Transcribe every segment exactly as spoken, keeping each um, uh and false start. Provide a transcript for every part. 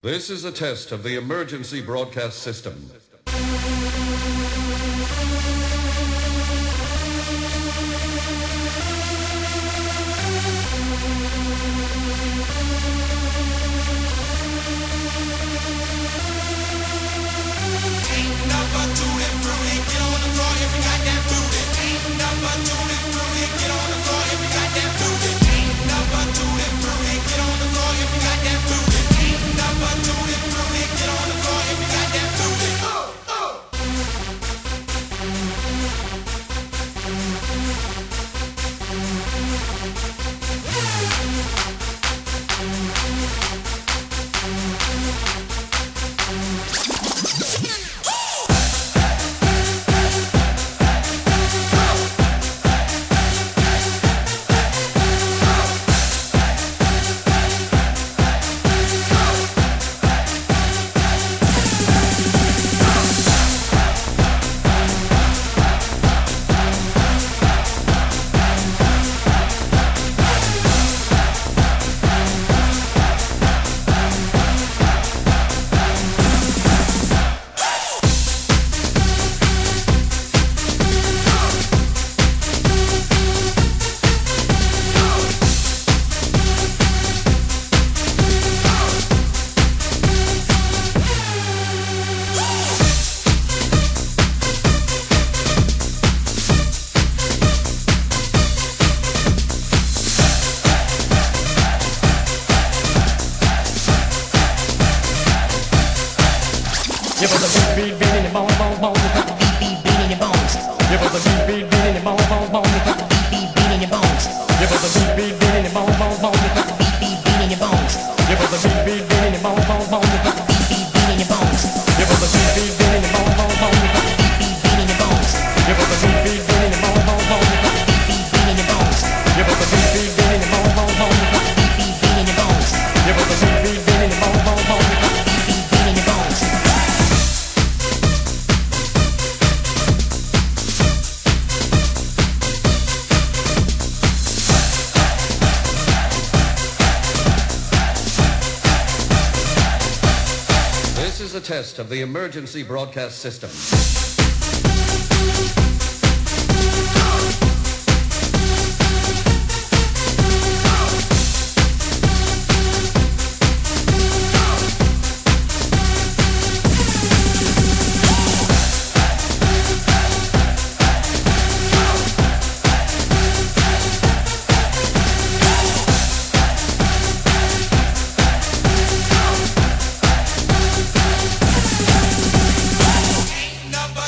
This is a test of the emergency broadcast system. You put the beat, beat, beat in your bone, bone, bone. You put the beat, beat, beat in your bones. You put the beat, beat, beat in your bone, bone, bone. You put the beat, beat, beat in your bones. You put the beat, beat, beat in your bone, bone, bone. You put the beat, beat, beat in your bones. You put the beat, beat, beat in your bone, bone, bone. You put the beat, beat, beat in your bones. You put the beat, beat, beat in your bone, bone, bone. You put the beat, beat, beat in your bones. You put the beat, beat, beat in your bone, bone, bone. You put the beat, beat, beat in your bones. You put the beat, beat, beat in your bone, bone, bone. You put the beat, beat, beat in your bones. You put the beat, beat, beat in your bone, bone, bone. You put the beat, beat, beat in your bones. This is a test of the emergency broadcast system. Number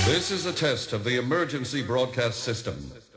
This is a test of the emergency broadcast system.